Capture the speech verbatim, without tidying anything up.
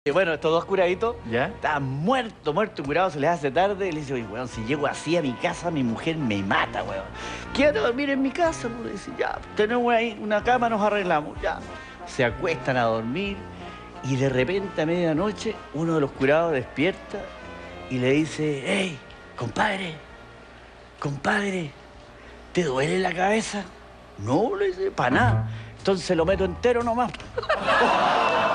Y bueno, estos dos curaditos, ¿Ya? estaban muertos, muertos, curados, se les hace tarde. Y le dice, oye, weón, si llego así a mi casa, mi mujer me mata, weón. Quédate a dormir en mi casa, pues. Le dice, ya, tenemos ahí una cama, nos arreglamos, ya. Se acuestan a dormir y de repente a medianoche uno de los curados despierta y le dice, hey, compadre, compadre, ¿te duele la cabeza? No, le dice, para nada. Entonces lo meto entero nomás.